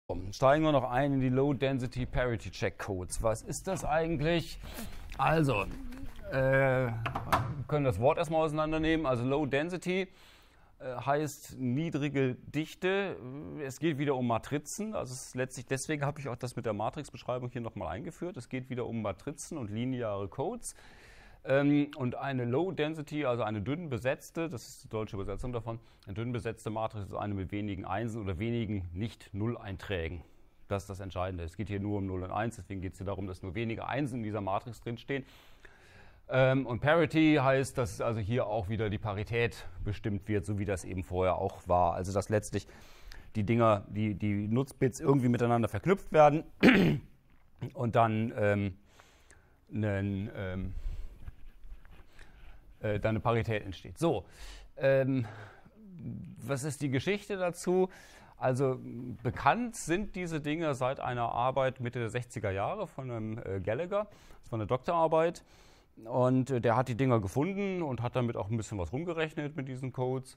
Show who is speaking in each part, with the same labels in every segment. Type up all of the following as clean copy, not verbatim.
Speaker 1: Steigen wir noch ein in die Low Density Parity Check Codes. Was ist das eigentlich? Also, wir können das Wort erstmal auseinandernehmen. Also Low Density heißt niedrige Dichte. Es geht wieder um Matrizen. Also es ist letztlich, deswegen habe ich auch das mit der Matrixbeschreibung hier nochmal eingeführt. Es geht wieder um Matrizen und lineare Codes. Und eine Low Density, also eine dünn besetzte, das ist die deutsche Übersetzung davon, eine dünn besetzte Matrix ist eine mit wenigen Einsen oder wenigen Nicht-Null-Einträgen. Das ist das Entscheidende. Es geht hier nur um 0 und 1, deswegen geht es hier darum, dass nur wenige Einsen in dieser Matrix drinstehen. Und Parity heißt, dass also hier auch wieder die Parität bestimmt wird, so wie das eben vorher auch war. Also dass letztlich die Dinger, die Nutzbits irgendwie miteinander verknüpft werden und dann eine Parität entsteht. So, was ist die Geschichte dazu? Also bekannt sind diese Dinge seit einer Arbeit Mitte der 60er Jahre von einem Gallagher. Das war eine Doktorarbeit. Und der hat die Dinger gefunden und hat damit auch ein bisschen was rumgerechnet mit diesen Codes.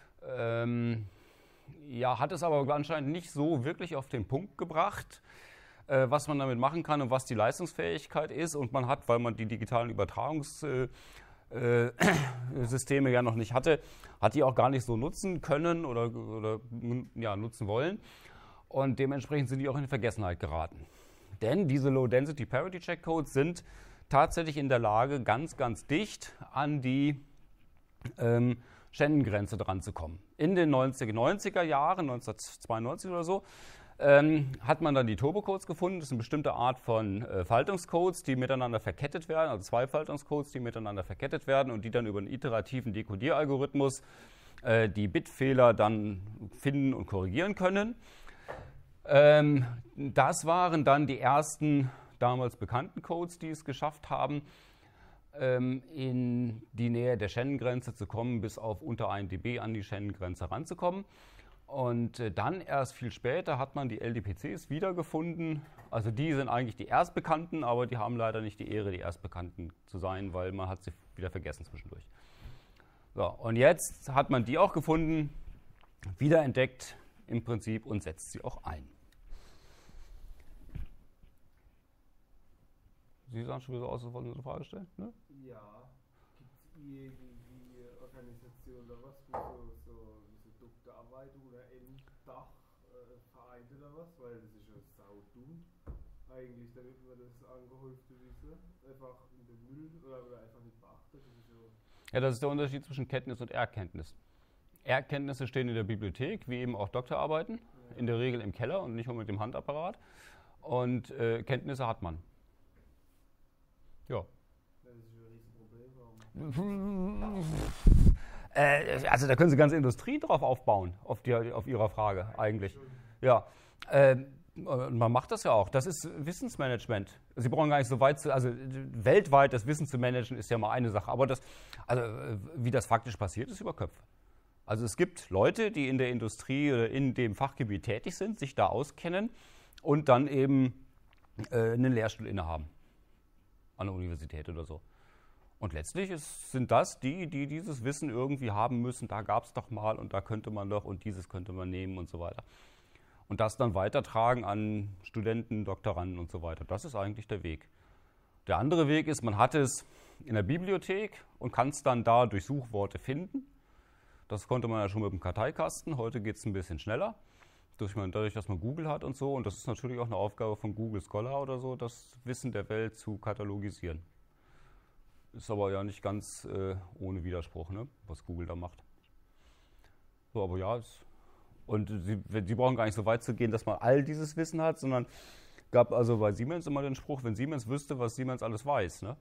Speaker 1: Ja, hat es aber anscheinend nicht so wirklich auf den Punkt gebracht, was man damit machen kann und was die Leistungsfähigkeit ist. Und man hat, weil man die digitalen Übertragungssysteme ja noch nicht hatte, hat die auch gar nicht so nutzen können oder nutzen wollen. Und dementsprechend sind die auch in Vergessenheit geraten. Denn diese Low-Density Parity Check Codes sind tatsächlich in der Lage, ganz, ganz dicht an die Shannon-Grenze dran zu kommen. In den 1990er Jahren, 1992 oder so, hat man dann die Turbocodes gefunden. Das ist eine bestimmte Art von Faltungscodes, die miteinander verkettet werden, also zwei Faltungscodes, die miteinander verkettet werden und die dann über einen iterativen Dekodieralgorithmus die Bitfehler dann finden und korrigieren können. Das waren dann die ersten damals bekannten Codes, die es geschafft haben, in die Nähe der Shannon-Grenze zu kommen, bis auf unter 1 dB an die Shannon-Grenze ranzukommen. Und dann erst viel später hat man die LDPCs wiedergefunden. Also die sind eigentlich die Erstbekannten, aber die haben leider nicht die Ehre, die Erstbekannten zu sein, weil man hat sie wieder vergessen zwischendurch. So, und jetzt hat man die auch gefunden, wiederentdeckt im Prinzip und setzt sie auch ein. Sie sahen schon wieder so aus, als wollten Sie eine Frage stellen? Ne?
Speaker 2: Ja. Gibt es irgendwie Organisationen oder was, wo so Doktorarbeit oder Enddach vereint oder was? Weil das ist ja saudumm eigentlich, damit man das angehäufte Wissen einfach in den Müll oder einfach nicht beachtet.
Speaker 1: Ja, das ist der Unterschied zwischen Kenntnis und Erkenntnis. Erkenntnisse stehen in der Bibliothek, wie eben auch Doktorarbeiten, in der Regel im Keller und nicht nur mit dem Handapparat. Und Kenntnisse hat man. Ja.
Speaker 2: Das ist ein Riesenproblem.
Speaker 1: Also da können Sie ganze Industrie drauf aufbauen, auf Ihrer Frage eigentlich. Ja, man macht das ja auch. Das ist Wissensmanagement. Sie brauchen gar nicht so weit also weltweit das Wissen zu managen ist ja mal eine Sache. Aber wie das faktisch passiert, ist über Köpfe. Also es gibt Leute, die in der Industrie oder in dem Fachgebiet tätig sind, sich da auskennen und dann eben einen Lehrstuhl innehaben. An der Universität oder so. Und letztlich sind das die dieses Wissen irgendwie haben müssen, da gab es doch mal und da könnte man doch und dieses könnte man nehmen und so weiter. Und das dann weitertragen an Studenten, Doktoranden und so weiter. Das ist eigentlich der Weg. Der andere Weg ist, man hat es in der Bibliothek und kann es dann da durch Suchworte finden. Das konnte man ja schon mit dem Karteikasten, heute geht es ein bisschen schneller. Dadurch, dass man Google hat und so. Und das ist natürlich auch eine Aufgabe von Google Scholar oder so, das Wissen der Welt zu katalogisieren. Ist aber ja nicht ganz ohne Widerspruch, ne, was Google da macht. So, aber ja, und Sie brauchen gar nicht so weit zu gehen, dass man all dieses Wissen hat, sondern gab also bei Siemens immer den Spruch, wenn Siemens wüsste, was Siemens alles weiß. Ne?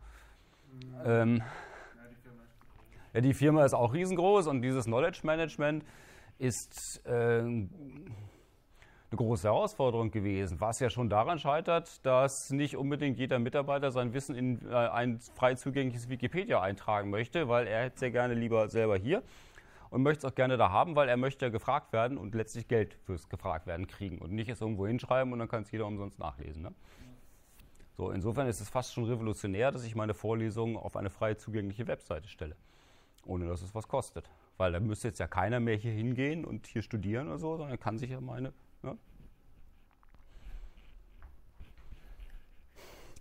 Speaker 1: Ja, die Firma ist auch riesengroß und dieses Knowledge Management ist eine große Herausforderung gewesen, was ja schon daran scheitert, dass nicht unbedingt jeder Mitarbeiter sein Wissen in ein frei zugängliches Wikipedia eintragen möchte, weil er hätte es ja gerne lieber selber hier und möchte es auch gerne da haben, weil er möchte ja gefragt werden und letztlich Geld fürs gefragt werden kriegen und nicht es irgendwo hinschreiben und dann kann es jeder umsonst nachlesen. Ne? So, insofern ist es fast schon revolutionär, dass ich meine Vorlesungen auf eine frei zugängliche Webseite stelle, ohne dass es was kostet. Weil da müsste jetzt ja keiner mehr hier hingehen und hier studieren oder so, sondern kann sich ja meine. Ne?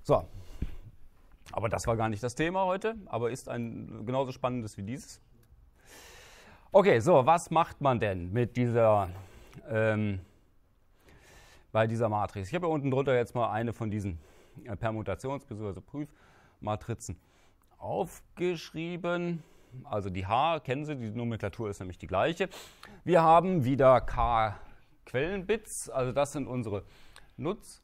Speaker 1: So, aber das war gar nicht das Thema heute, aber ist ein genauso spannendes wie dieses. Okay, so, was macht man denn mit dieser, bei dieser Matrix? Ich habe hier unten drunter jetzt mal eine von diesen Permutations- bzw. Prüfmatrizen aufgeschrieben. Also die H, kennen Sie, die Nomenklatur ist nämlich die gleiche. Wir haben wieder K Quellenbits, also das sind unsere Nutzbits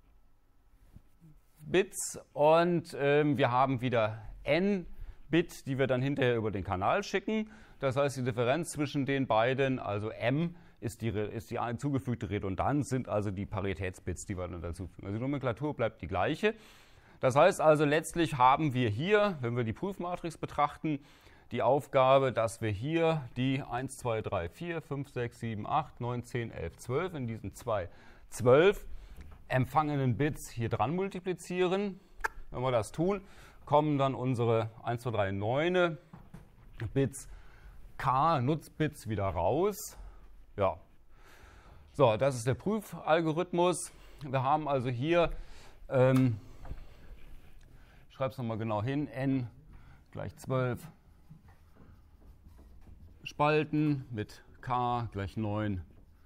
Speaker 1: und wir haben wieder N Bit, die wir dann hinterher über den Kanal schicken. Das heißt, die Differenz zwischen den beiden, also M, ist die zugefügte Redundanz, sind also die Paritätsbits, die wir dann dazufügen. Also die Nomenklatur bleibt die gleiche. Das heißt also, letztlich haben wir hier, wenn wir die Prüfmatrix betrachten, die Aufgabe, dass wir hier die 1, 2, 3, 4, 5, 6, 7, 8, 9, 10, 11, 12 in diesen 12 empfangenen Bits hier dran multiplizieren. Wenn wir das tun, kommen dann unsere 1, 2, 3, 9 Bits K Nutzbits wieder raus. Ja. So, das ist der Prüfalgorithmus. Wir haben also hier, ich schreibe es nochmal genau hin, n gleich 12 Spalten mit k gleich 9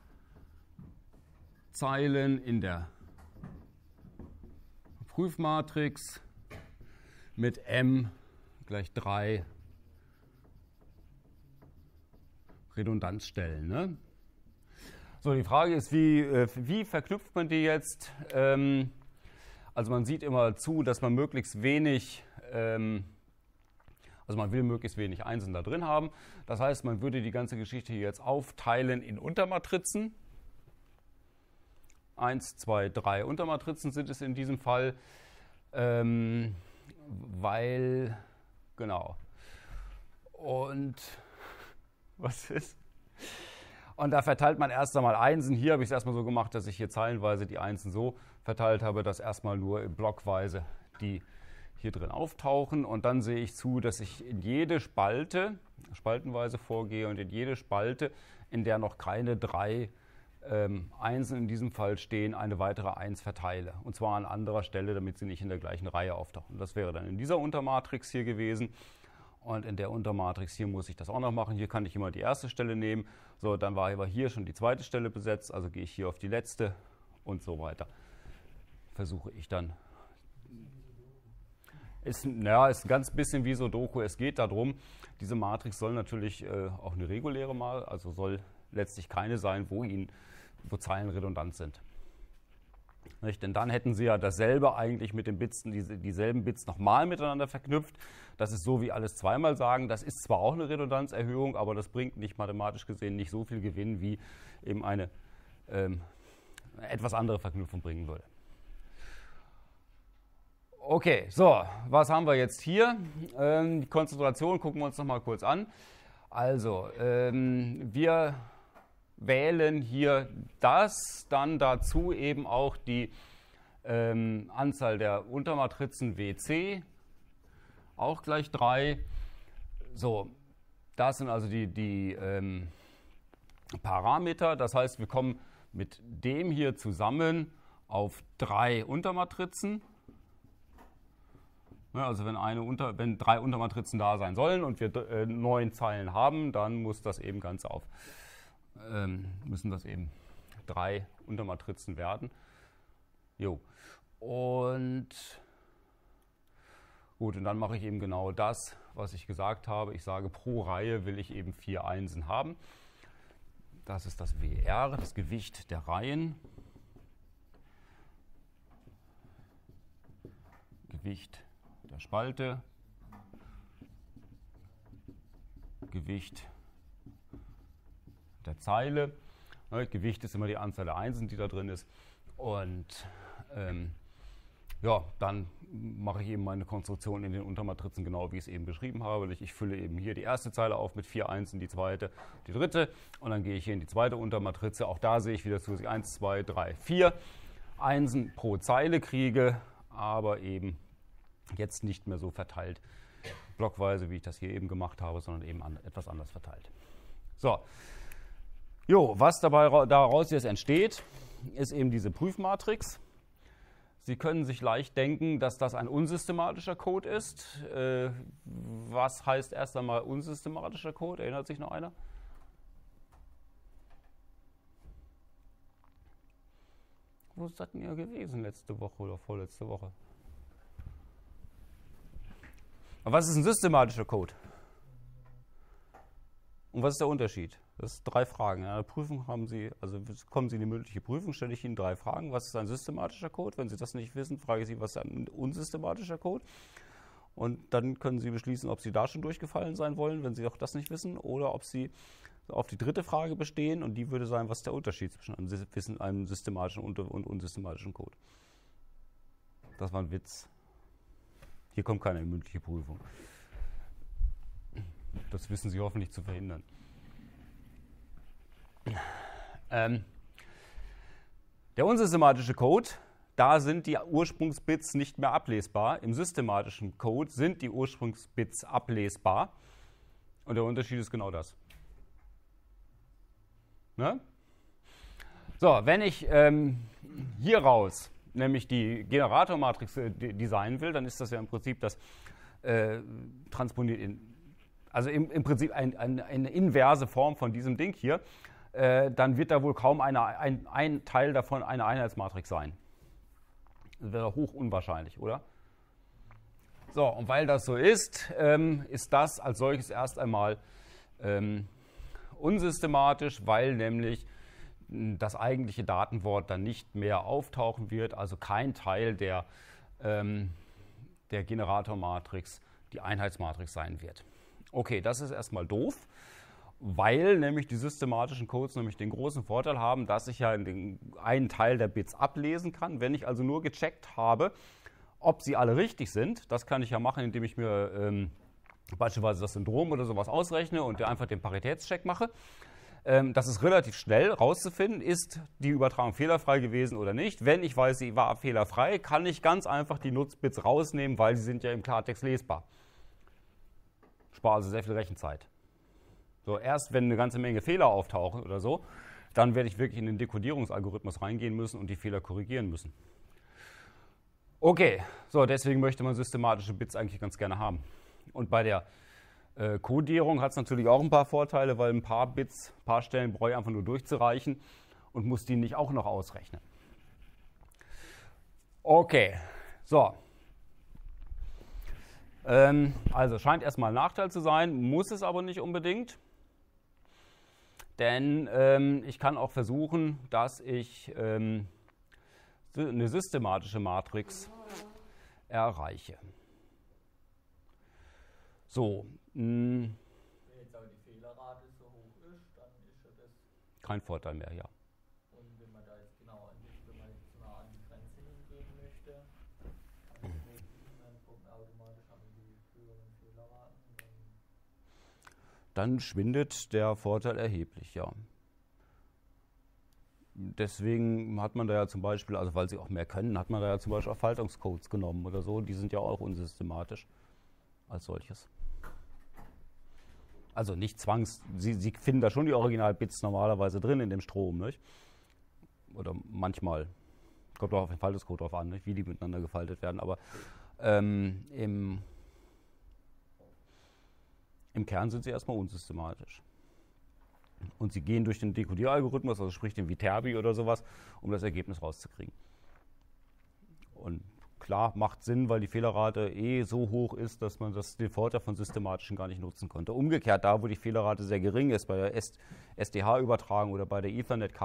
Speaker 1: Zeilen in der Prüfmatrix mit m gleich 3 Redundanzstellen. Ne? So, die Frage ist, wie verknüpft man die jetzt? Also man sieht immer zu, dass man möglichst wenig, also man will möglichst wenig Einsen da drin haben. Das heißt, man würde die ganze Geschichte hier jetzt aufteilen in Untermatrizen. 1, 2, 3 Untermatrizen sind es in diesem Fall, weil, genau, und was ist? Und da verteilt man erst einmal Einsen. Hier habe ich es erstmal so gemacht, dass ich hier zeilenweise die Einsen so verteilt habe, dass erstmal nur blockweise die hier drin auftauchen. Und dann sehe ich zu, dass ich in jede Spalte, spaltenweise vorgehe und in jede Spalte, in der noch keine 3 Einsen in diesem Fall stehen, eine weitere 1 verteile. Und zwar an anderer Stelle, damit sie nicht in der gleichen Reihe auftauchen. Das wäre dann in dieser Untermatrix hier gewesen. Und in der Untermatrix hier muss ich das auch noch machen. Hier kann ich immer die erste Stelle nehmen. So, dann war aber hier schon die zweite Stelle besetzt. Also gehe ich hier auf die letzte und so weiter. Versuche ich dann. Ist ein ganz bisschen wie Sudoku. Es geht darum, diese Matrix soll natürlich auch eine reguläre mal, also soll letztlich keine sein, wo Zeilen redundant sind. Nicht? Denn dann hätten Sie ja dasselbe eigentlich mit den Bits, dieselben Bits nochmal miteinander verknüpft. Das ist so wie alles zweimal sagen. Das ist zwar auch eine Redundanzerhöhung, aber das bringt nicht mathematisch gesehen nicht so viel Gewinn, wie eben eine etwas andere Verknüpfung bringen würde. Okay, so, was haben wir jetzt hier? Die Konzentration gucken wir uns nochmal kurz an. Also, wir wählen hier das, dann dazu eben auch die Anzahl der Untermatrizen WC, auch gleich 3. So, das sind also die Parameter. Das heißt, wir kommen mit dem hier zusammen auf 3 Untermatrizen. Ja, also wenn 3 Untermatrizen da sein sollen und wir 9 Zeilen haben, dann müssen das eben 3 Untermatrizen werden. Jo. Und gut, und dann mache ich eben genau das, was ich gesagt habe. Ich sage, pro Reihe will ich eben 4 Einsen haben. Das ist das WR, das Gewicht der Reihen. Gewicht der Spalte. Gewicht der Zeile. Gewicht ist immer die Anzahl der Einsen, die da drin ist. Und ja, dann mache ich eben meine Konstruktion in den Untermatrizen genau, wie ich es eben beschrieben habe. Ich fülle eben hier die erste Zeile auf mit 4 Einsen, die zweite, die dritte. Und dann gehe ich hier in die zweite Untermatrize. Auch da sehe ich wieder zu, dass ich 1, 2, 3, 4 Einsen pro Zeile kriege, aber eben jetzt nicht mehr so verteilt, blockweise, wie ich das hier eben gemacht habe, sondern eben etwas anders verteilt. So, jo, was daraus jetzt entsteht, ist eben diese Prüfmatrix. Sie können sich leicht denken, dass das ein unsystematischer Code ist. Was heißt erst einmal unsystematischer Code? Erinnert sich noch einer? Wo ist das denn ja gewesen letzte Woche oder vorletzte Woche? Aber was ist ein systematischer Code? Und was ist der Unterschied? Das sind 3 Fragen. In einer Prüfung kommen Sie in die mündliche Prüfung, stelle ich Ihnen 3 Fragen. Was ist ein systematischer Code? Wenn Sie das nicht wissen, frage ich Sie, was ist ein unsystematischer Code? Und dann können Sie beschließen, ob Sie da schon durchgefallen sein wollen, wenn Sie auch das nicht wissen, oder ob Sie auf die 3. Frage bestehen, und die würde sein, was ist der Unterschied zwischen einem systematischen und unsystematischen Code? Das war ein Witz. Hier kommt keine mündliche Prüfung. Das wissen Sie hoffentlich zu verhindern. Der unsystematische Code, da sind die Ursprungsbits nicht mehr ablesbar. Im systematischen Code sind die Ursprungsbits ablesbar. Und der Unterschied ist genau das. Ne? So, wenn ich hier raus nämlich die Generatormatrix designen will, dann ist das ja im Prinzip das transponiert im Prinzip eine inverse Form von diesem Ding hier. Dann wird da wohl kaum ein Teil davon eine Einheitsmatrix sein. Das wäre hoch unwahrscheinlich, oder? So, und weil das so ist, ist das als solches erst einmal unsystematisch, weil nämlich das eigentliche Datenwort dann nicht mehr auftauchen wird, also kein Teil der Generatormatrix die Einheitsmatrix sein wird. Okay, das ist erstmal doof, weil nämlich die systematischen Codes nämlich den großen Vorteil haben, dass ich ja einen Teil der Bits ablesen kann. Wenn ich also nur gecheckt habe, ob sie alle richtig sind, das kann ich ja machen, indem ich mir beispielsweise das Syndrom oder sowas ausrechne und einfach den Paritätscheck mache. Das ist relativ schnell rauszufinden, ist die Übertragung fehlerfrei gewesen oder nicht. Wenn ich weiß, sie war fehlerfrei, kann ich ganz einfach die Nutzbits rausnehmen, weil sie sind ja im Klartext lesbar. Spare also sehr viel Rechenzeit. So, erst wenn eine ganze Menge Fehler auftauchen oder so, dann werde ich wirklich in den Dekodierungsalgorithmus reingehen müssen und die Fehler korrigieren müssen. Okay, so, deswegen möchte man systematische Bits eigentlich ganz gerne haben. Und bei der Codierung hat es natürlich auch ein paar Vorteile, weil ein paar Bits, ein paar Stellen brauche ich einfach nur durchzureichen und muss die nicht auch noch ausrechnen. Okay, so. Also scheint erstmal ein Nachteil zu sein, muss es aber nicht unbedingt. Denn ich kann auch versuchen, dass ich eine systematische Matrix erreiche. So.
Speaker 3: Wenn jetzt aber die Fehlerrate so hoch ist, dann ist ja das
Speaker 1: kein Vorteil mehr, ja.
Speaker 3: Und wenn man da jetzt genau wenn man jetzt nah an die Grenze hingehen möchte, dann gucken automatisch an die höheren Fehlerraten.
Speaker 1: Dann schwindet der Vorteil erheblich, ja. Deswegen hat man da ja zum Beispiel, also weil sie auch mehr können, hat man da ja zum Beispiel auch Faltungscodes genommen oder so. Die sind ja auch unsystematisch als solches. Also nicht Sie finden da schon die Original-Bits normalerweise drin in dem Strom, nicht? Oder manchmal. Kommt auch auf den Faltungscode drauf an, nicht? Wie die miteinander gefaltet werden. Aber im Kern sind sie erstmal unsystematisch. Und sie gehen durch den Dekodieralgorithmus, also sprich den Viterbi oder sowas, um das Ergebnis rauszukriegen. Und klar, macht Sinn, weil die Fehlerrate so hoch ist, dass man den Vorteil von systematischen gar nicht nutzen konnte. Umgekehrt, da wo die Fehlerrate sehr gering ist, bei der SDH-Übertragung oder bei der Ethernet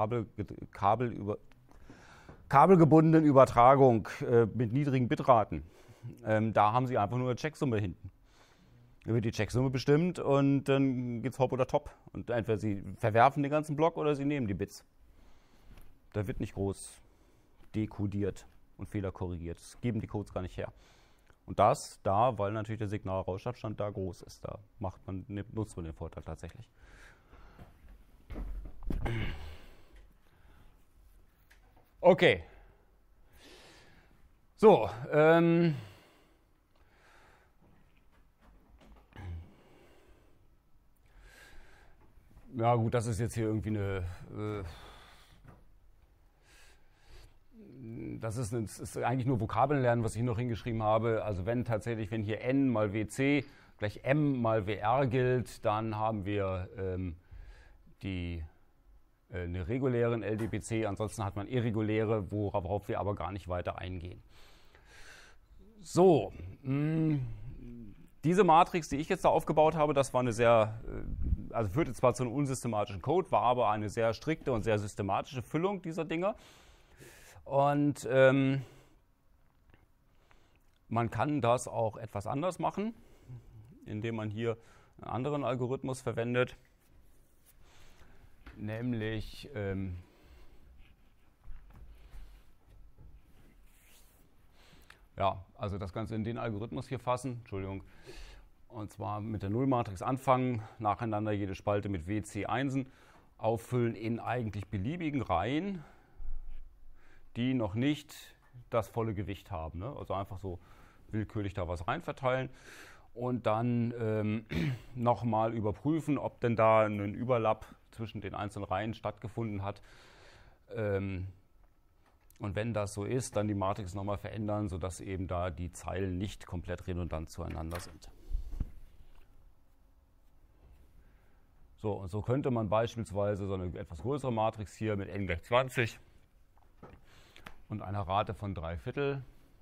Speaker 1: kabelgebundenen Übertragung mit niedrigen Bitraten, da haben sie einfach nur eine Checksumme hinten. Da wird die Checksumme bestimmt und dann geht es hopp oder top. Und entweder sie verwerfen den ganzen Block oder sie nehmen die Bits. Da wird nicht groß dekodiert und Fehler korrigiert. Das geben die Codes gar nicht her. Und das weil natürlich der Signalrauschabstand da groß ist. Da nutzt man den Vorteil tatsächlich. Okay. So, ja gut, das ist jetzt hier irgendwie das ist eigentlich nur Vokabeln lernen, was ich noch hingeschrieben habe. Also wenn hier n mal wc gleich m mal wr gilt, dann haben wir eine regulären LDPC, ansonsten hat man irreguläre, worauf wir aber gar nicht weiter eingehen. So, diese Matrix, die ich jetzt da aufgebaut habe, das war also führte zwar zu einem unsystematischen Code, war aber eine sehr strikte und sehr systematische Füllung dieser Dinge. Und man kann das auch etwas anders machen, indem man hier einen anderen Algorithmus verwendet, nämlich also das Ganze in den Algorithmus hier fassen, Entschuldigung, und zwar mit der Nullmatrix anfangen, nacheinander jede Spalte mit WC1 auffüllen in eigentlich beliebigen Reihen, die noch nicht das volle Gewicht haben. Ne? Also einfach so willkürlich da was rein verteilen und dann nochmal überprüfen, ob denn da ein Überlapp zwischen den einzelnen Reihen stattgefunden hat. Und wenn das so ist, dann die Matrix nochmal verändern, sodass eben da die Zeilen nicht komplett redundant zueinander sind. So, und so könnte man beispielsweise so eine etwas größere Matrix hier mit n gleich 20 und einer Rate von 3/4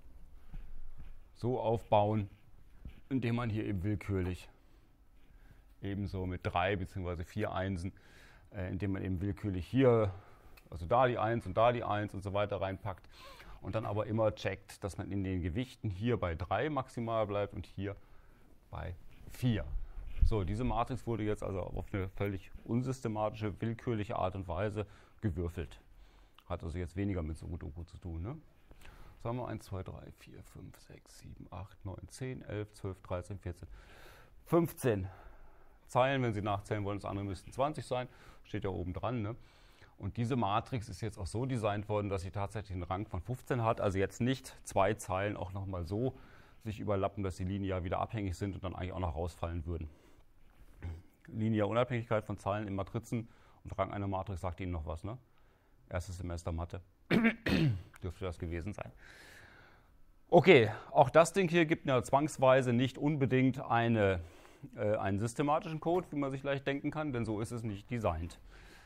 Speaker 1: so aufbauen, indem man hier eben willkürlich ebenso mit 3 bzw. 4 Einsen, indem man eben willkürlich hier, also da die 1 und da die 1 und so weiter reinpackt und dann aber immer checkt, dass man in den Gewichten hier bei 3 maximal bleibt und hier bei 4. So, diese Matrix wurde jetzt also auf eine völlig unsystematische, willkürliche Art und Weise gewürfelt. Hat also jetzt weniger mit Sudoku zu tun. Ne? Sagen wir 1, 2, 3, 4, 5, 6, 7, 8, 9, 10, 11, 12, 13, 14, 15 Zeilen. Wenn Sie nachzählen wollen, das andere müssten 20 sein. Steht ja oben dran. Ne? Und diese Matrix ist jetzt auch so designt worden, dass sie tatsächlich einen Rang von 15 hat. Also jetzt nicht 2 Zeilen auch nochmal so sich überlappen, dass die linear wieder abhängig sind und dann eigentlich auch noch rausfallen würden. Lineare Unabhängigkeit von Zeilen in Matrizen und Rang einer Matrix sagt Ihnen noch was, ne? Erstes Semester Mathe. Dürfte das gewesen sein. Okay, auch das Ding hier gibt ja zwangsweise nicht unbedingt einen systematischen Code, wie man sich leicht denken kann, denn so ist es nicht designt.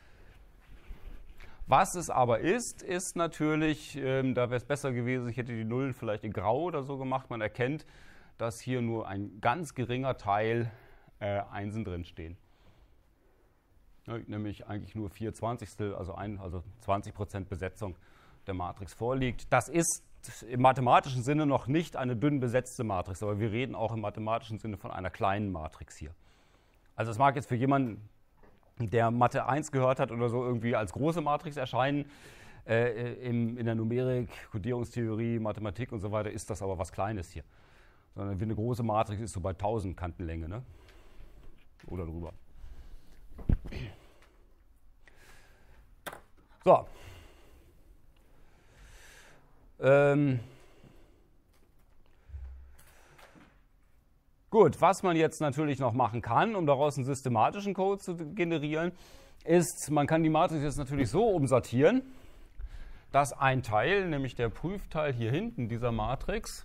Speaker 1: Was es aber ist natürlich, da wäre es besser gewesen, ich hätte die Nullen vielleicht in Grau oder so gemacht. Man erkennt, dass hier nur ein ganz geringer Teil Einsen drin stehen. Ja, nämlich eigentlich nur 4/20, also 20% Besetzung der Matrix vorliegt. Das ist im mathematischen Sinne noch nicht eine dünn besetzte Matrix, aber wir reden auch im mathematischen Sinne von einer kleinen Matrix hier. Also es mag jetzt für jemanden, der Mathe 1 gehört hat oder so, irgendwie als große Matrix erscheinen. In der Numerik, Kodierungstheorie, Mathematik und so weiter ist das aber was Kleines hier. Sondern wie eine große Matrix ist so bei 1000 Kantenlänge, ne? Oder drüber. So. Gut, was man jetzt natürlich noch machen kann, um daraus einen systematischen Code zu generieren, ist, man kann die Matrix jetzt natürlich so umsortieren, dass ein Teil, nämlich der Prüfteil hier hinten dieser Matrix,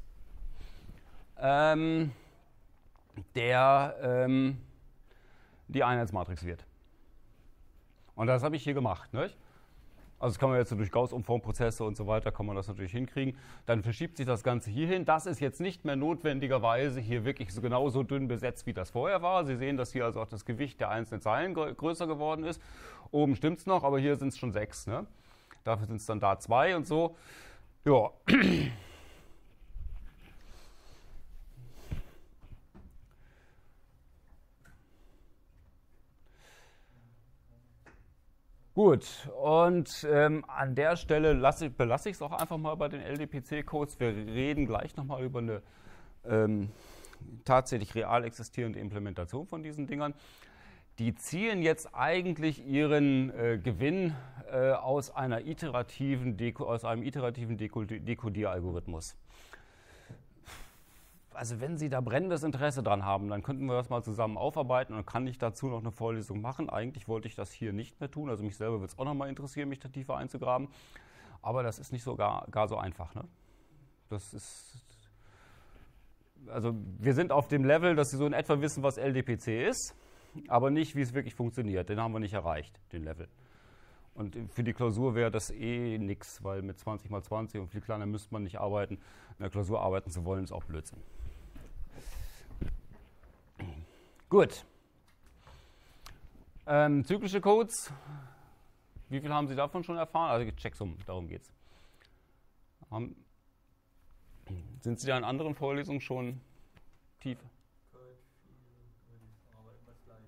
Speaker 1: die Einheitsmatrix wird. Und das habe ich hier gemacht. Nicht? Also das kann man jetzt so durch Gauss-Umformprozesse und so weiter, kann man das natürlich hinkriegen. Dann verschiebt sich das Ganze hier hin. Das ist jetzt nicht mehr notwendigerweise hier wirklich so genauso dünn besetzt, wie das vorher war. Sie sehen, dass hier also auch das Gewicht der einzelnen Zeilen größer geworden ist. Oben stimmt es noch, aber hier sind es schon 6. Ne? Dafür sind es dann da 2 und so. Ja. Gut, und an der Stelle belasse ich es auch einfach mal bei den LDPC-Codes. Wir reden gleich nochmal über eine tatsächlich real existierende Implementation von diesen Dingern. Die ziehen jetzt eigentlich ihren Gewinn aus einem iterativen Dekodieralgorithmus. Also wenn Sie da brennendes Interesse dran haben, dann könnten wir das mal zusammen aufarbeiten und dann kann ich dazu noch eine Vorlesung machen. Eigentlich wollte ich das hier nicht mehr tun, also mich selber würde es auch noch mal interessieren, mich da tiefer einzugraben. Aber das ist nicht so gar so einfach. Ne? Das ist, also wir sind auf dem Level, dass Sie so in etwa wissen, was LDPC ist, aber nicht, wie es wirklich funktioniert. Den haben wir nicht erreicht, den Level. Und für die Klausur wäre das eh nix, weil mit 20 mal 20 und viel kleiner müsste man nicht arbeiten. In der Klausur arbeiten zu wollen, ist auch Blödsinn. Gut. Zyklische Codes. Wie viel haben Sie davon schon erfahren? Also Checksummen, darum geht es. Sind Sie da in anderen Vorlesungen schon tief?
Speaker 3: Gehört viel, würde ich sagen, aber immer das Gleiche.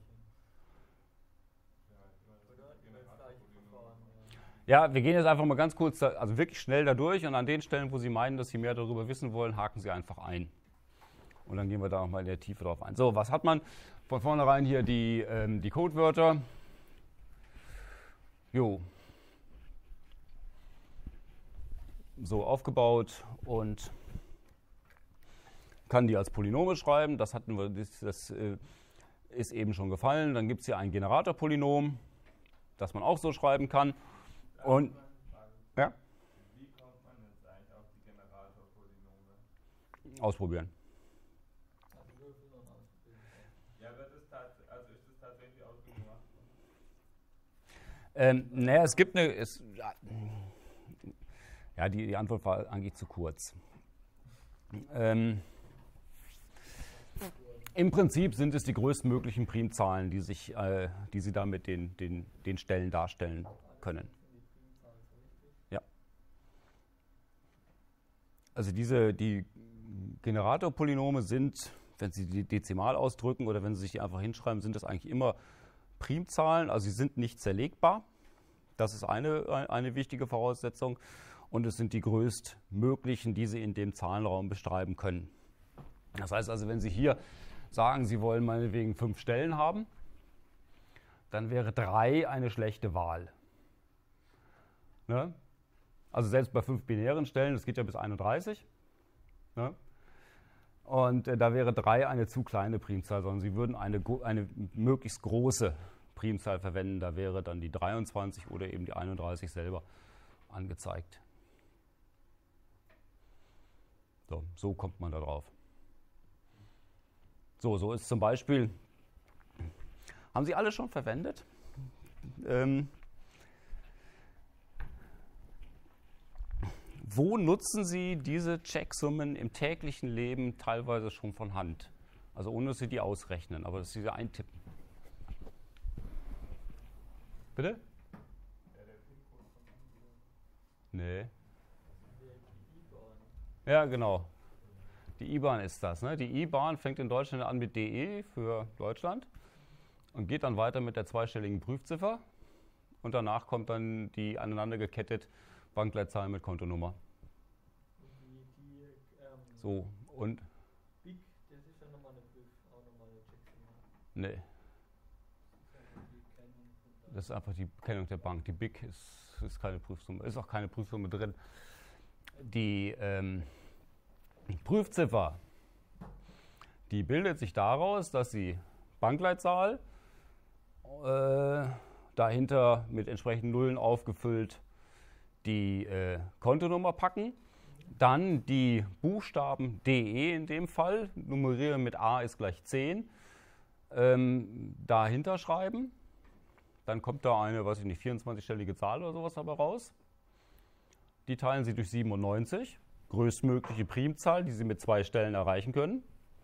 Speaker 3: Oder? Immer das gleiche Verfahren, ja.
Speaker 1: Ja, wir gehen jetzt einfach mal ganz kurz, also wirklich schnell da durch und an den Stellen, wo Sie meinen, dass Sie mehr darüber wissen wollen, haken Sie einfach ein. Und dann gehen wir da nochmal in der Tiefe drauf ein. So, was hat man? Von vornherein hier die Codewörter. Jo. So aufgebaut und kann die als Polynome schreiben. Das hatten wir, das ist eben schon gefallen. Dann gibt es hier ein Generatorpolynom, das man auch so schreiben kann. Und ja?
Speaker 2: Wie kommt man jetzt eigentlich auf die Generatorpolynome?
Speaker 1: Ausprobieren.
Speaker 3: Also Würfel und ausprobieren.
Speaker 2: Ja, ist das tatsächlich ausgemacht?
Speaker 1: Naja, es gibt eine. Ja, die Antwort war eigentlich zu kurz. Im Prinzip sind es die größtmöglichen Primzahlen, die Sie da mit den Stellen darstellen können. Ja. Also die Generatorpolynome sind, wenn Sie die dezimal ausdrücken oder wenn Sie sich die einfach hinschreiben, sind das eigentlich immer Primzahlen. Also sie sind nicht zerlegbar. Das ist eine wichtige Voraussetzung. Und es sind die größtmöglichen, die Sie in dem Zahlenraum beschreiben können. Das heißt also, wenn Sie hier sagen, Sie wollen meinetwegen 5 Stellen haben, dann wäre 3 eine schlechte Wahl. Ne? Also selbst bei 5 binären Stellen, das geht ja bis 31. Ne? Und da wäre 3 eine zu kleine Primzahl, sondern Sie würden eine möglichst große Primzahl verwenden. Da wäre dann die 23 oder eben die 31 selber angezeigt. So kommt man da drauf. So ist zum Beispiel, haben Sie alle schon verwendet? Wo nutzen Sie diese Checksummen im täglichen Leben teilweise schon von Hand? Also ohne, dass Sie die ausrechnen, aber dass Sie sie eintippen. Bitte? Nee. Ja, genau. Die IBAN ist das. Ne? Die IBAN fängt in Deutschland an mit DE für Deutschland und geht dann weiter mit der zweistelligen Prüfziffer. Und danach kommt dann die aneinander gekettet Bankleitzahl mit Kontonummer. So, und?
Speaker 3: BIC, das ist ja nochmal auch nochmal eine Checksumme.
Speaker 1: Nee. Das ist einfach die Kennung der Bank. Die BIC ist keine Prüfsumme, ist auch keine Prüfsumme drin. Die Prüfziffer, die bildet sich daraus, dass Sie Bankleitzahl, dahinter mit entsprechenden Nullen aufgefüllt die Kontonummer packen, dann die Buchstaben DE in dem Fall, nummerieren mit A ist gleich 10, dahinter schreiben. Dann kommt da eine, weiß ich nicht, 24-stellige Zahl oder sowas dabei raus. Die teilen Sie durch 97, größtmögliche Primzahl, die Sie mit 2 Stellen erreichen können.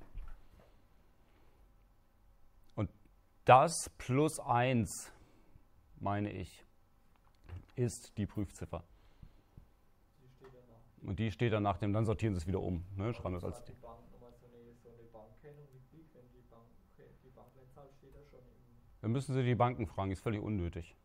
Speaker 1: Und das plus 1, meine ich, ist die Prüfziffer. Und die steht dann nach dem, dann sortieren Sie es wieder um. Ne? Schreiben das als
Speaker 3: die Bank nochmal so eine Bankkennung wie BIC, wenn die Bankleitzahl steht da schon im.
Speaker 1: Dann müssen Sie die Banken fragen, ist völlig unnötig.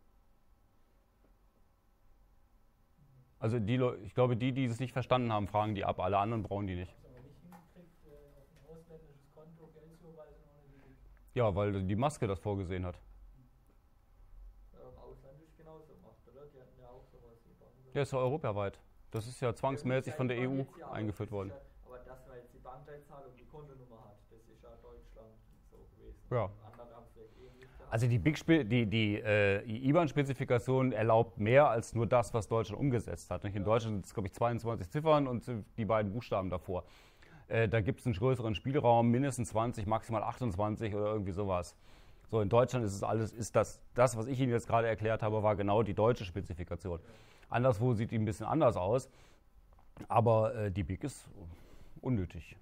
Speaker 1: Also ich glaube, die es nicht verstanden haben, fragen die ab. Alle anderen brauchen die nicht.
Speaker 3: Wenn man nicht hinkriegt, auf ein ausländisches Konto Geld zu überweisen ohne die BIC.
Speaker 1: Ja, weil die Maske das vorgesehen hat.
Speaker 3: Im Ausland ist genauso gemacht, oder? Die hatten ja auch sowas wie Banken.
Speaker 1: Ja, ist ja europaweit. Das ist ja zwangsmäßig von der EU eingeführt worden.
Speaker 3: Aber dass man jetzt die Bankleitzahl und die Kontonummer hat, das ist ja Deutschland so gewesen.
Speaker 1: Ja.
Speaker 3: Andere haben es vielleicht ähnlich gehabt.
Speaker 1: Also die IBAN-Spezifikation erlaubt mehr als nur das, was Deutschland umgesetzt hat. In Deutschland sind es, glaube ich, 22 Ziffern und die beiden Buchstaben davor. Da gibt es einen größeren Spielraum, mindestens 20, maximal 28 oder irgendwie sowas. So, in Deutschland ist es alles, das, was ich Ihnen jetzt gerade erklärt habe, war genau die deutsche Spezifikation. Anderswo sieht die ein bisschen anders aus, aber die BIC ist unnötig.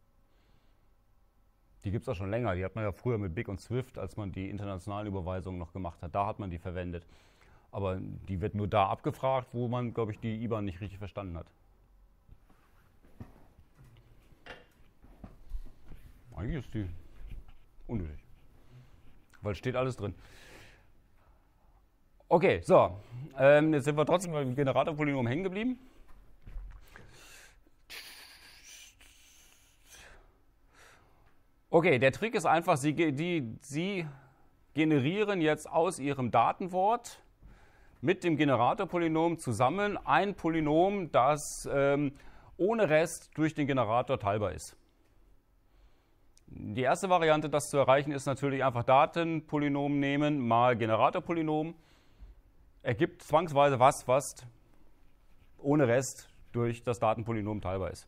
Speaker 1: Die gibt es auch schon länger. Die hat man ja früher mit BIC und SWIFT, als man die internationalen Überweisungen noch gemacht hat. Da hat man die verwendet. Aber die wird nur da abgefragt, wo man, glaube ich, die IBAN nicht richtig verstanden hat. Eigentlich ist die unnötig. Weil steht alles drin. Okay, so. Jetzt sind wir trotzdem beim Generatorpolynom hängen geblieben. Okay, der Trick ist einfach, Sie generieren jetzt aus Ihrem Datenwort mit dem Generatorpolynom zusammen ein Polynom, das ohne Rest durch den Generator teilbar ist. Die erste Variante, das zu erreichen, ist natürlich einfach Datenpolynom nehmen mal Generatorpolynom. Ergibt zwangsweise was ohne Rest durch das Datenpolynom teilbar ist.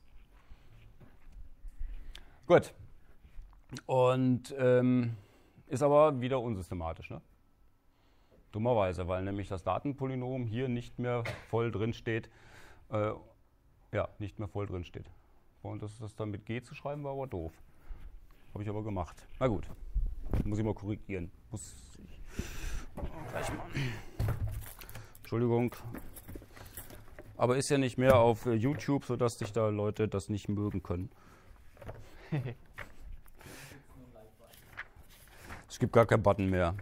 Speaker 1: Gut. Und ist aber wieder unsystematisch, ne? Dummerweise, weil nämlich das Datenpolynom hier nicht mehr voll drin steht. Nicht mehr voll drin steht. Und das dann mit G zu schreiben, war aber doof. Habe ich aber gemacht. Na gut, muss ich mal korrigieren. Muss ich gleich mal. Entschuldigung. Aber ist ja nicht mehr auf YouTube, sodass sich da Leute das nicht mögen können. Es gibt gar keinen Button mehr.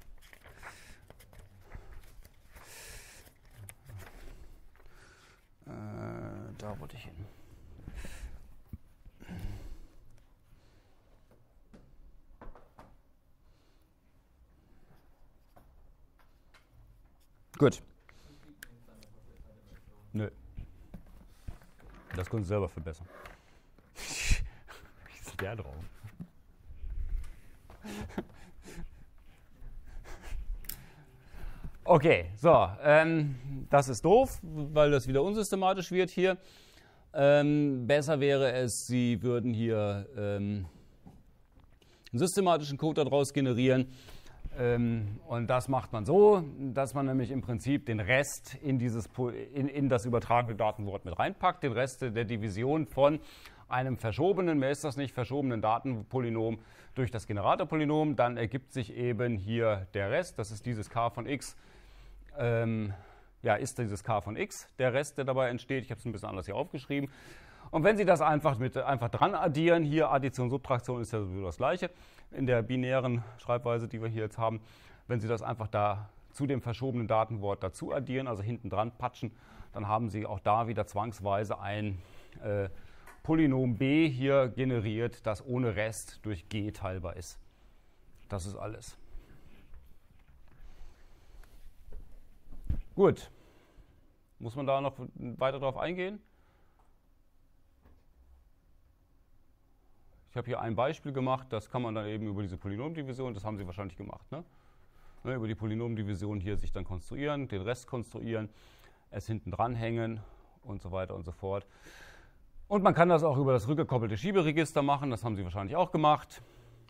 Speaker 1: Da wollte ich hin. Gut. Nö. Das können Sie selber verbessern. Wie ist der drauf? Okay, so. Das ist doof, weil das wieder unsystematisch wird hier. Besser wäre es, Sie würden hier einen systematischen Code daraus generieren. Und das macht man so, dass man nämlich im Prinzip den Rest in das übertragene Datenwort mit reinpackt, den Rest der Division von einem verschobenen, mehr ist das nicht, verschobenen Datenpolynom durch das Generatorpolynom. Dann ergibt sich eben hier der Rest, das ist dieses k von x, ist dieses k von x, der Rest, der dabei entsteht. Ich habe es ein bisschen anders hier aufgeschrieben. Und wenn Sie das einfach dran addieren, hier Addition, Subtraktion ist ja sowieso das Gleiche in der binären Schreibweise, die wir hier jetzt haben. Wenn Sie das einfach da zu dem verschobenen Datenwort dazu addieren, also hinten dran patschen, dann haben Sie auch da wieder zwangsweise ein Polynom b hier generiert, das ohne Rest durch g teilbar ist. Das ist alles. Gut. Muss man da noch weiter drauf eingehen? Ich habe hier ein Beispiel gemacht, das kann man dann eben über diese Polynomdivision, das haben Sie wahrscheinlich gemacht, ne? Über die Polynomdivision hier sich dann konstruieren, den Rest konstruieren, es hinten dranhängen und so weiter und so fort. Und man kann das auch über das rückgekoppelte Schieberegister machen, das haben Sie wahrscheinlich auch gemacht.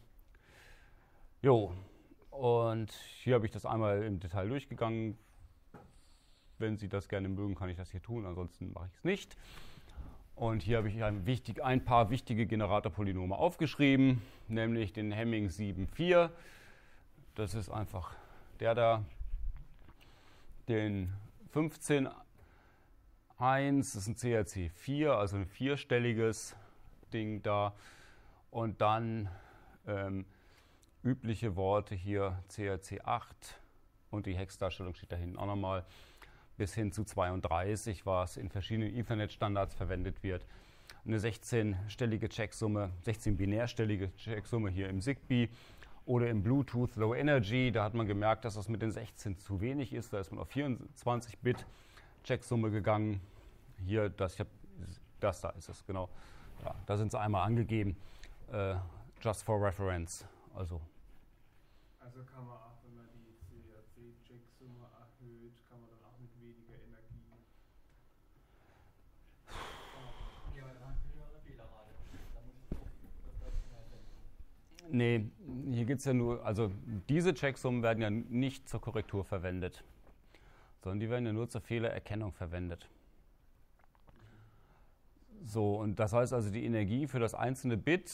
Speaker 1: Jo, und hier habe ich das einmal im Detail durchgegangen. Wenn Sie das gerne mögen, kann ich das hier tun, ansonsten mache ich es nicht. Und hier habe ich ein paar wichtige Generatorpolynome aufgeschrieben, nämlich den Hamming 7,4. Das ist einfach der da. Den 15,1, das ist ein CRC 4, also ein vierstelliges Ding da. Und dann übliche Worte hier, CRC 8 und die Hexdarstellung steht da hinten auch nochmal. Bis hin zu 32, was in verschiedenen Ethernet-Standards verwendet wird. Eine 16-stellige Checksumme, 16-binärstellige Checksumme hier im Zigbee oder im Bluetooth Low Energy. Da hat man gemerkt, dass das mit den 16 zu wenig ist. Da ist man auf 24-Bit Checksumme gegangen. Hier, das da ist es, genau. Ja, da sind sie einmal angegeben. Just for reference. Also
Speaker 2: Also kann man auch, wenn man die CAC-Checksumme erhöht, kann man dann auch mit weniger Energie.
Speaker 3: Ja, aber dann hast du höhere Fehlerrate. Da muss ich das deutlich mehr senken.
Speaker 1: Nee, hier geht es ja nur, also diese Checksummen werden ja nicht zur Korrektur verwendet, sondern die werden ja nur zur Fehlererkennung verwendet. So, und das heißt also, die Energie für das einzelne Bit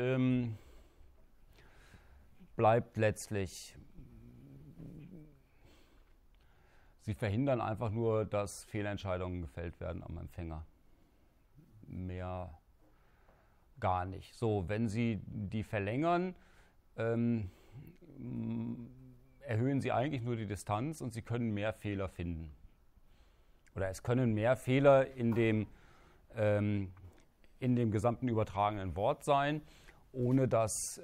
Speaker 1: bleibt letztlich. Sie verhindern einfach nur, dass Fehlentscheidungen gefällt werden am Empfänger. Mehr gar nicht. So, wenn Sie die verlängern, erhöhen Sie eigentlich nur die Distanz und Sie können mehr Fehler finden. Oder es können mehr Fehler in dem gesamten übertragenen Wort sein, ohne dass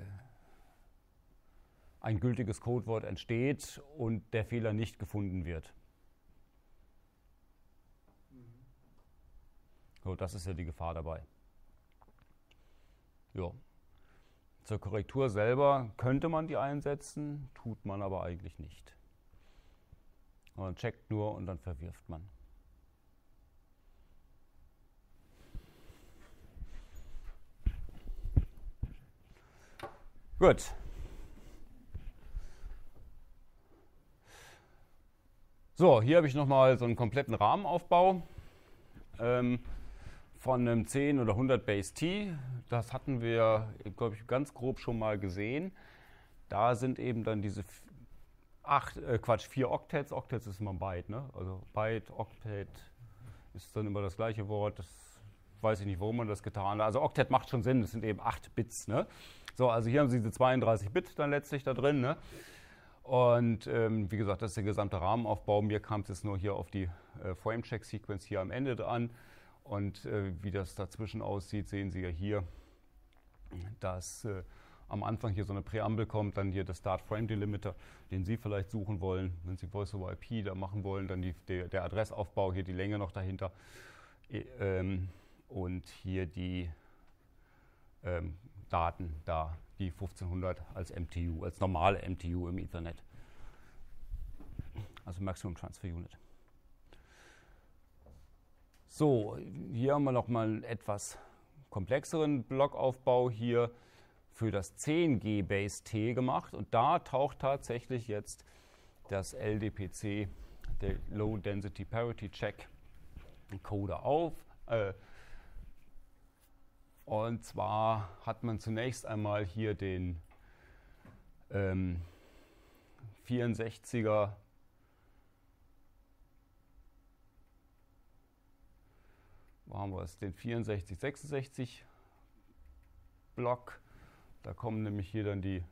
Speaker 1: ein gültiges Codewort entsteht und der Fehler nicht gefunden wird. So, das ist ja die Gefahr dabei. Jo. Zur Korrektur selber könnte man die einsetzen, tut man aber eigentlich nicht. Man checkt nur und dann verwirft man. Gut. So, hier habe ich nochmal so einen kompletten Rahmenaufbau von einem 10 oder 100 Base T. Das hatten wir, glaube ich, ganz grob schon mal gesehen. Da sind eben dann diese 4 Octets. Octets ist immer ein Byte, ne? Also Byte, Octet ist dann immer das gleiche Wort. Das weiß ich nicht, warum man das getan hat. Also Octet macht schon Sinn, das sind eben 8 Bits, ne? So, also hier haben Sie diese 32 Bit dann letztlich da drin, ne? Und wie gesagt, das ist der gesamte Rahmenaufbau. Mir kam es jetzt nur hier auf die Frame-Check-Sequence hier am Ende an. Und wie das dazwischen aussieht, sehen Sie ja hier, dass am Anfang hier so eine Präambel kommt, dann hier der Start-Frame-Delimiter, den Sie vielleicht suchen wollen. Wenn Sie Voice-over-IP da machen wollen, dann der Adressaufbau, hier die Länge noch dahinter. Und hier die Daten da, die 1500 als MTU, als normale MTU im Ethernet. Also Maximum Transfer Unit. So, hier haben wir nochmal einen etwas komplexeren Blockaufbau hier für das 10G Base T gemacht. Und da taucht tatsächlich jetzt das LDPC, der Low Density Parity Check Encoder auf. Und zwar hat man zunächst einmal hier den 64er wo haben wir es? Den 6466 Block. Da kommen nämlich hier dann die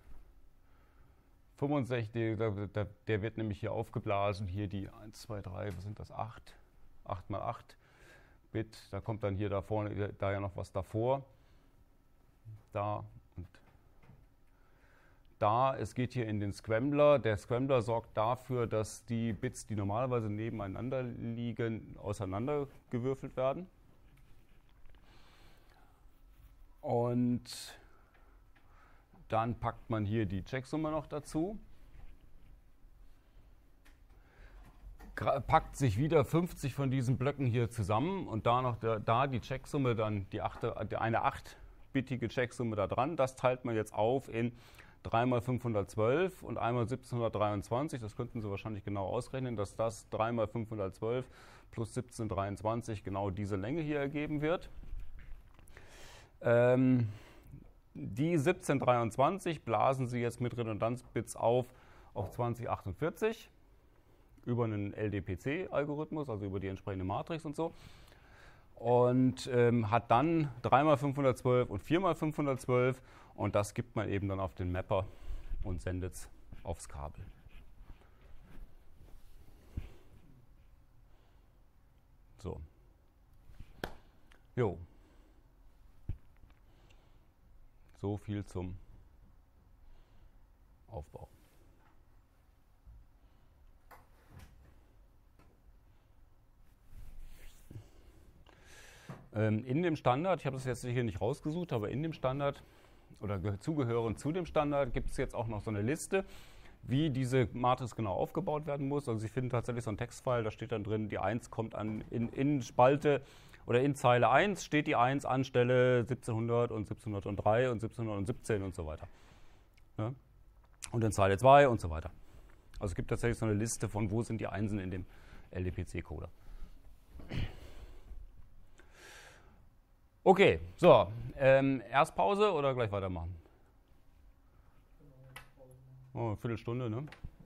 Speaker 1: 65, der wird nämlich hier aufgeblasen. Hier die 1, 2, 3, was sind das? 8 mal 8 Bit. Da kommt dann hier da vorne, da ja noch was davor. Da und da. Es geht hier in den Scrambler. Der Scrambler sorgt dafür, dass die Bits, die normalerweise nebeneinander liegen, auseinandergewürfelt werden. Und dann packt man hier die Checksumme noch dazu. Packt sich wieder 50 von diesen Blöcken hier zusammen und da noch die Checksumme, dann eine 8-bittige Checksumme da dran. Das teilt man jetzt auf in 3 mal 512 und einmal 1723. Das könnten Sie wahrscheinlich genau ausrechnen, dass das 3 mal 512 plus 1723 genau diese Länge hier ergeben wird. Die 1723 blasen Sie jetzt mit Redundanzbits auf 2048 über einen LDPC-Algorithmus, also über die entsprechende Matrix und so. Und hat dann 3 mal 512 und 4 mal 512 und das gibt man eben dann auf den Mapper und sendet es aufs Kabel. So. Jo. So viel zum Aufbau. In dem Standard, ich habe das jetzt hier nicht rausgesucht, aber in dem Standard oder zugehören zu dem Standard, gibt es jetzt auch noch so eine Liste, wie diese Matrix genau aufgebaut werden muss. Also Sie finden tatsächlich so einen Textfile, da steht dann drin, die 1 kommt in Spalte oder in Zeile 1 steht die 1 an Stelle 1700 und 1703 und 1717 und so weiter. Ja? Und in Zeile 2 und so weiter. Also es gibt tatsächlich so eine Liste von, wo sind die Einsen in dem LDPC-Coder. Okay, so, erst Pause oder gleich weitermachen? Oh, eine Viertelstunde, ne?